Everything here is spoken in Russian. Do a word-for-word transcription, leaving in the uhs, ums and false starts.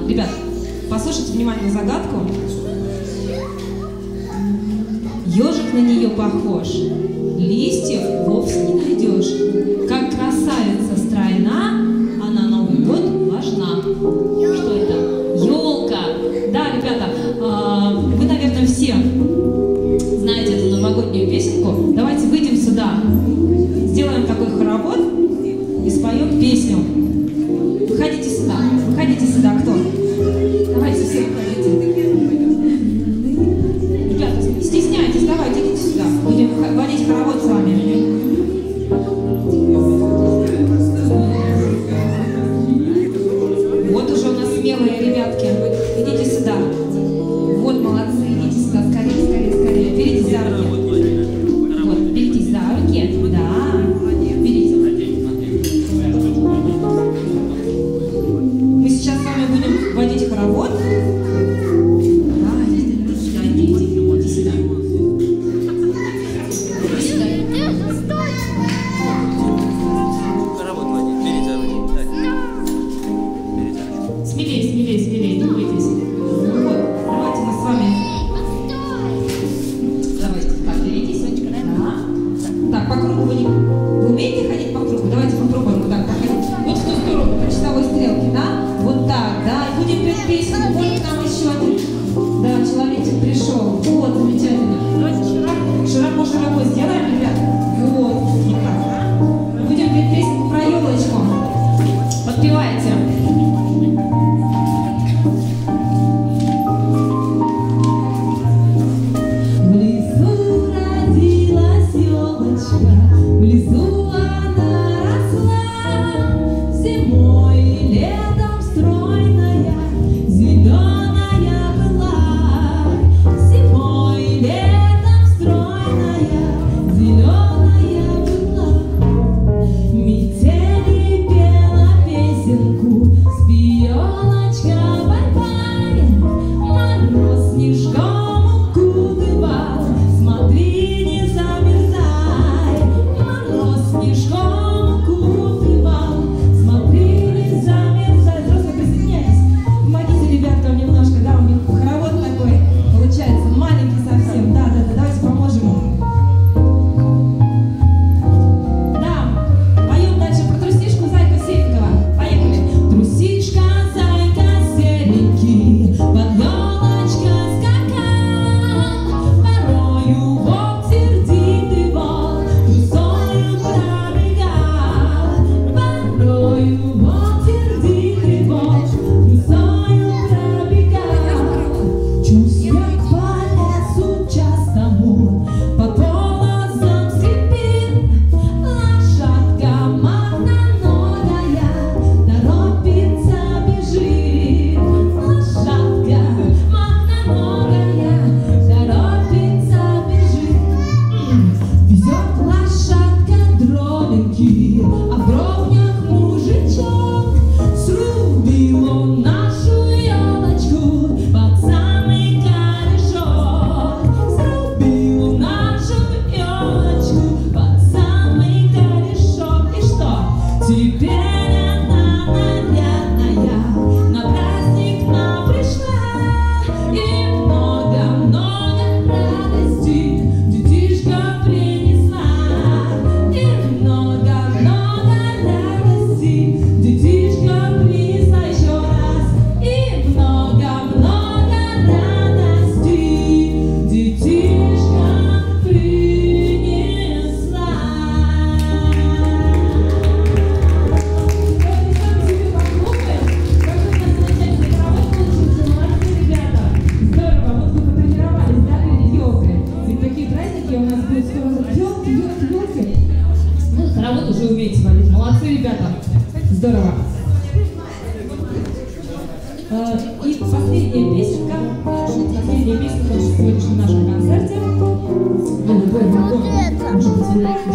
Ребят, послушайте внимательно загадку. Ежик на нее похож, листьев вовсе не найдешь. Как красавица стройна, а на Новый год важна. Что это? Елка. Да, ребята, вы, наверное, все знаете эту новогоднюю песенку. Давайте выйдем сюда, сделаем такой хоровод и споем песню. Выходите сюда, выходите сюда, кто? Давайте все выходите. Ребята, не стесняйтесь, давайте, идите сюда. Будем водить хоровод с вами. Вот уже у нас смелые ребятки. Идите сюда. Вот, молодцы, идите сюда, скорее, скорее, скорее. Беритесь за руки. Вот, беритесь за руки. Да, берите. Мы сейчас с вами будем водить хоровод. Да, идите сюда, идите, иди сюда. Иди сюда. Хоровод водить, бери за руки. Так. Бери за руки. Смелее, смелее, смелее, не бойтесь. Вот, давайте мы с вами. Давайте, так, беритесь. Да. Так, по кругу вы не... Вы умеете ходить по кругу? Давайте попробуем вот так походить. Вот в ту сторону, по часовой стрелке, да? Вот так, да? И будем петь песню. Вот к нам еще один. Да, человечек пришел. Вот, замечательно. Давайте широко. Широко, широко сделаем, ребят. Вот, вот так. Будем петь песню про елочку. Подпевайте. В лесу родилась елочка, в лесу она росла, зимой и летом стройная, зеленая была. Зимой и летом стройная, зеленая была. Метели пела песенку, спи, елочка, бай-бай. Мороз снежком укутывал, смотри, не замерзай. Мороз снежком укутывал, смотри, не замерзай. Взрослые, присоединяйтесь. Помогите ребяткам немножко, да, у них хоровод такой получается, маленький совсем. Да, да, да, давайте поможем ему. Да, поем дальше про трусишку, зайку серенького. Поехали. Трусишка, зайка серенький, под елочкой скакал. Порою волк сердитый волк трусою пробегал. Порою волк сердитый волк трусою пробегал. Чувствует по лесу частому, по полозам скрипит. Лошадка махноногая торопится, бежит. Лошадка махноногая торопится, бежит. Везет лошадка дровеньки, а в бровнях мужичок. Срубил он нашу елочку под самый корешок. Срубил нашу елочку под самый корешок. И что? Теперь она нарядная, на праздник нам пришла. И много-много радости детишка принесла. И много-много радости детишка принесла. Еще раз. И много-много радости детишка принесла. Хоровод уже умеете водить. Молодцы, ребята. Здорово. И последняя песенка. Последняя песенка в сегодняшнем нашем концерте. Ну, любой знакомый, может быть,